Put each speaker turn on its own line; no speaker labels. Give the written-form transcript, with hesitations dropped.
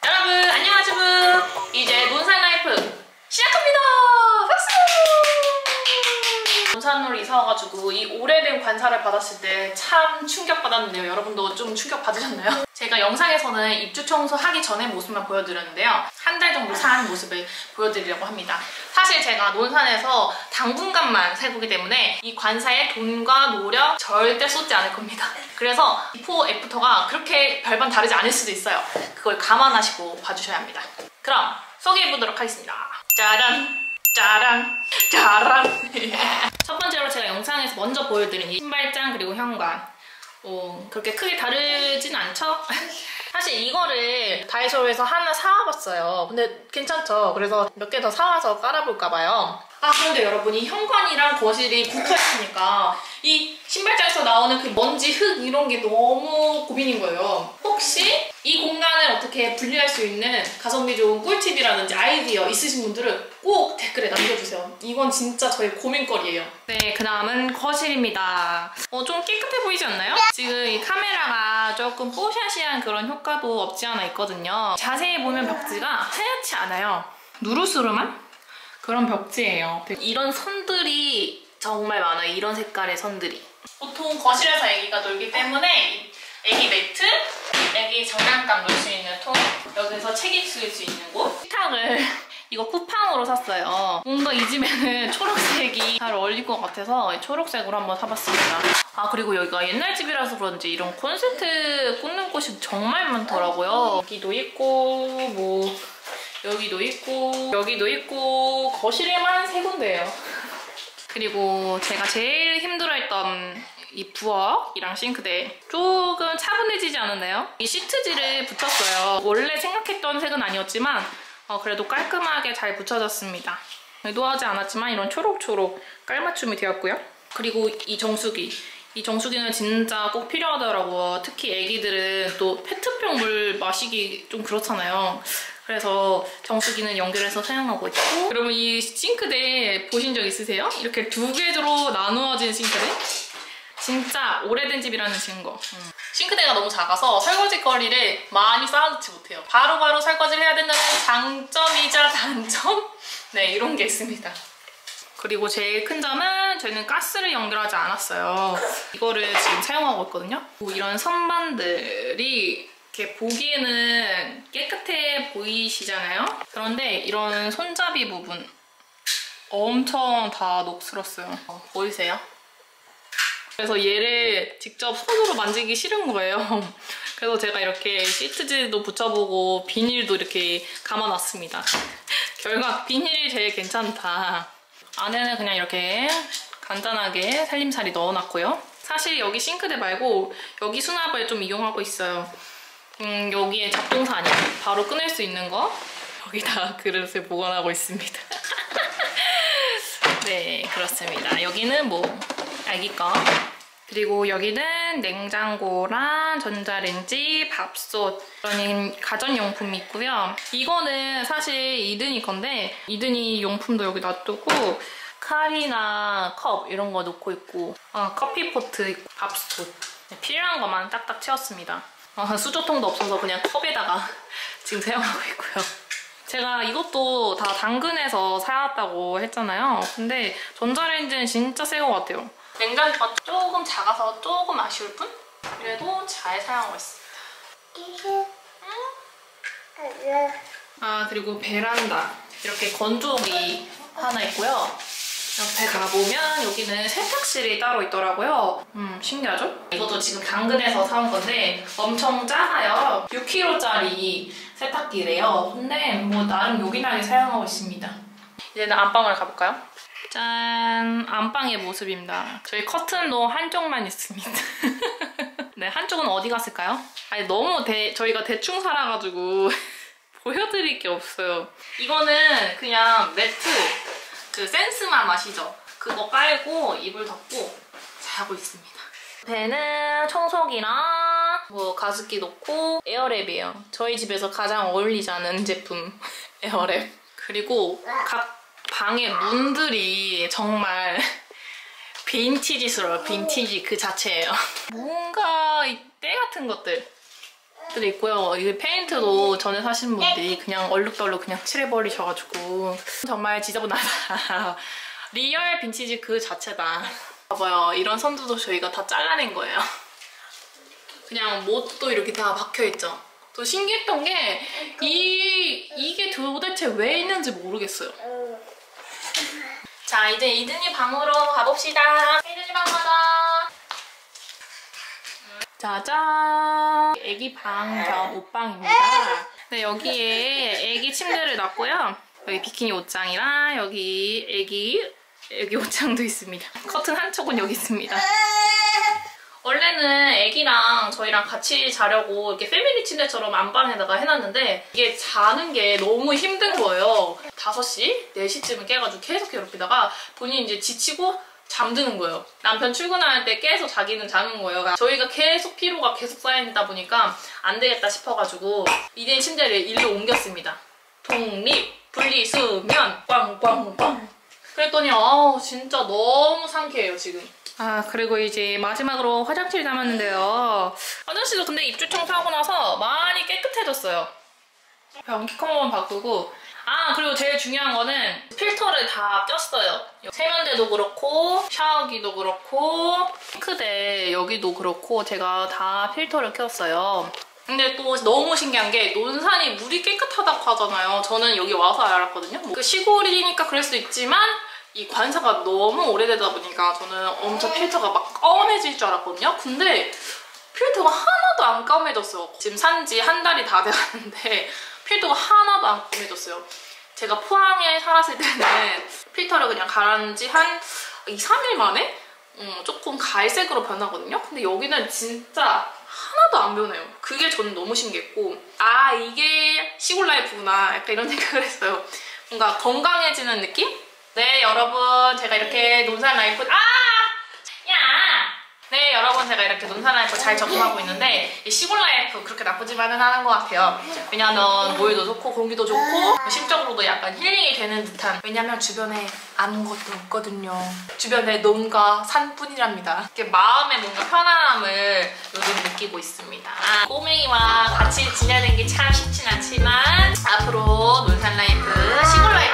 여러분 안녕하세요. 이제 논산 라이프 시작합니다. 박수! 논산으로 이사 와가지고 이 오래된 관사를 받았을 때 참 충격받았는데요. 여러분도 좀 충격 받으셨나요? 제가 영상에서는 입주 청소하기 전의 모습만 보여드렸는데요. 한 달 정도 산 모습을 보여드리려고 합니다. 사실 제가 논산에서 당분간만 살 거기 때문에 이 관사에 돈과 노력 절대 쏟지 않을 겁니다. 그래서 비포 애프터가 그렇게 별반 다르지 않을 수도 있어요. 그걸 감안하시고 봐주셔야 합니다. 그럼 소개해보도록 하겠습니다. 짜란! 짜란! 짜란! 첫 번째로 제가 영상에서 먼저 보여드린 이 신발장 그리고 현관, 그렇게 크게 다르진 않죠? 사실 이거를 다이소에서 하나 사와봤어요. 근데 괜찮죠? 그래서 몇 개 더 사와서 깔아볼까봐요. 그런데 여러분, 이 현관이랑 거실이 붙어있으니까 이 신발장에서 나오는 그 먼지, 흙 이런 게 너무 고민인 거예요. 혹시 이 공간을 어떻게 분리할 수 있는 가성비 좋은 꿀팁이라든지 아이디어 있으신 분들은 꼭 댓글에 남겨주세요. 이건 진짜 저의 고민거리예요. 네, 그 다음은 거실입니다. 좀 깨끗해 보이지 않나요? 지금 이 카메라가 조금 뽀샤시한 그런 효과도 없지 않아 있거든요. 자세히 보면 벽지가 하얗지 않아요. 누르스름한 그런 벽지예요. 이런 선들이 정말 많아요. 이런 색깔의 선들이. 보통 거실에서 애기가 놀기 때문에 애기 매트, 애기 장난감 놓을 수 있는 통, 여기서 책 읽을 수 있는 곳, 식탁을 이거 쿠팡으로 샀어요. 뭔가 이 집에는 초록색이 잘 어울릴 것 같아서 초록색으로 한번 사봤습니다. 그리고 여기가 옛날 집이라서 그런지 이런 콘센트 꽂는 곳이 정말 많더라고요. 여기도 있고 여기도 있고 여기도 있고 거실에만 3군데예요. 그리고 제가 제일 힘들어했던 이 부엌이랑 싱크대 조금 차분해지지 않았나요? 이 시트지를 붙였어요. 원래 생각했던 색은 아니었지만 그래도 깔끔하게 잘 붙여졌습니다. 의도하지 않았지만 이런 초록초록 깔맞춤이 되었고요. 그리고 이 정수기는 진짜 꼭 필요하더라고요. 특히 애기들은 또 페트병 물 마시기 좀 그렇잖아요. 그래서 정수기는 연결해서 사용하고 있고, 여러분 이 싱크대 보신 적 있으세요? 이렇게 2개로 나누어진 싱크대? 진짜 오래된 집이라는 증거. 싱크대가 너무 작아서 설거지 거리를 많이 쌓아놓지 못해요. 바로바로 설거지를 해야 된다는 장점이자 단점? 네, 이런 게 있습니다. 그리고 제일 큰 점은 저희는 가스를 연결하지 않았어요. 이거를 지금 사용하고 있거든요. 이런 선반들이 이렇게 보기에는 깨끗해 보이시잖아요? 그런데 이런 손잡이 부분 엄청 다 녹슬었어요. 보이세요? 그래서 얘를 직접 손으로 만지기 싫은 거예요. 그래서 제가 이렇게 시트지도 붙여보고 비닐도 이렇게 감아놨습니다. 결과 비닐이 제일 괜찮다. 안에는 그냥 이렇게 간단하게 살림살이 넣어놨고요. 사실 여기 싱크대 말고 여기 수납을 좀 이용하고 있어요. 여기에 잡동사 아니에요. 바로 꺼낼 수 있는 거 여기다 그릇을 보관하고 있습니다. 네, 그렇습니다. 여기는 아기 거. 그리고 여기는 냉장고랑 전자레인지, 밥솥, 그런 가전용품이 있고요. 이거는 사실 이든이 건데 이든이 용품도 여기 놔두고 칼이나 컵 이런 거 놓고 있고, 커피포트 있고, 밥솥, 필요한 것만 딱딱 채웠습니다. 수저통도 없어서 그냥 컵에다가 지금 사용하고 있고요. 제가 이것도 다 당근에서 사왔다고 했잖아요. 근데 전자레인지는 진짜 새 것 같아요. 냉장고가 조금 작아서 조금 아쉬울 뿐? 그래도 잘 사용하고 있습니다. 그리고 베란다. 이렇게 건조기 하나 있고요. 옆에 가보면 여기는 세탁실이 따로 있더라고요. 신기하죠? 이것도 지금 당근에서 사온 건데 엄청 작아요. 6kg짜리 세탁기래요. 근데 나름 요긴하게 사용하고 있습니다. 이제는 안방을 가볼까요? 짠! 안방의 모습입니다. 저희 커튼도 한쪽만 있습니다. 네, 한쪽은 어디 갔을까요? 너무 저희가 대충 살아가지고 보여드릴 게 없어요. 이거는 그냥 매트, 그 센스맘 아시죠? 그거 깔고 이불 덮고 자고 있습니다. 배는 청소기랑 가습기 놓고 에어랩이에요. 저희 집에서 가장 어울리지 않은 제품 에어랩. 그리고 각 방의 문들이 정말 빈티지스러워요. 빈티지 그 자체예요. 뭔가 때 같은 것들 도 있고요. 이 페인트도 전에 사신 분들이 그냥 얼룩덜룩 그냥 칠해버리셔가지고 정말 지저분하다. 리얼 빈티지 그 자체다. 봐봐요. 이런 선두도 저희가 다 잘라낸 거예요. 그냥 못도 이렇게 다 박혀있죠. 또 신기했던 게 이게 도대체 왜 있는지 모르겠어요. 자, 이제 이든이 방으로 가봅시다. 이든이 방 가자. 짜잔! 애기 방 겸 옷방입니다. 네, 여기에 애기 침대를 놨고요. 여기 비키니 옷장이랑 여기 애기 옷장도 있습니다. 커튼 한쪽은 여기 있습니다. 원래는 애기랑 저희랑 같이 자려고 이렇게 패밀리 침대처럼 안방에다가 해놨는데 이게 자는 게 너무 힘든 거예요. 5시, 4시쯤에 깨가지고 계속 괴롭히다가 본인이 이제 지치고 잠드는 거예요. 남편 출근할 때 깨서 자기는 자는 거예요. 저희가 계속 피로가 계속 쌓이다 보니까 안 되겠다 싶어가지고 이든 침대를 일로 옮겼습니다. 독립, 분리수면, 꽝꽝꽝. 그랬더니 진짜 너무 상쾌해요 지금. 그리고 이제 마지막으로 화장실 남았는데요. 화장실도 근데 입주 청소하고 나서 많이 깨끗해졌어요. 변기 컴만 바꾸고 그리고 제일 중요한 거는 필터를 다 꼈어요. 세면대도 그렇고 샤워기도 그렇고 싱크대 여기도 그렇고 제가 다 필터를 꼈어요. 근데 또 너무 신기한 게 논산이 물이 깨끗하다고 하잖아요. 저는 여기 와서 알았거든요. 그 시골이니까 그럴 수 있지만 이 관사가 너무 오래되다 보니까 저는 엄청 필터가 막 검해질 줄 알았거든요. 근데 필터가 하나도 안 검해졌어요. 지금 산지 한 달이 다 돼가는데 필터가 하나도 안 검해졌어요. 제가 포항에 살았을 때는 필터를 그냥 갈아놓은 지 한 2, 3일 만에 조금 갈색으로 변하거든요. 근데 여기는 진짜 하나도 안 변해요. 그게 저는 너무 신기했고 이게 시골 라이프구나 약간 이런 생각을 했어요. 뭔가 건강해지는 느낌? 네 여러분 제가 이렇게 논산 라이프 네 여러분 제가 이렇게 논산 라이프 잘 적응하고 있는데 이 시골 라이프 그렇게 나쁘지만은 않은 것 같아요. 왜냐면 모유도 좋고 공기도 좋고 심적으로도 약간 힐링이 되는 듯한. 왜냐면 주변에 아무것도 없거든요. 주변에 논과 산뿐이랍니다. 이렇게 마음에 뭔가 편안함을 요즘 느끼고 있습니다. 꼬맹이와 같이 지내는 게 참 쉽진 않지만 앞으로 논산 라이프, 시골 라이프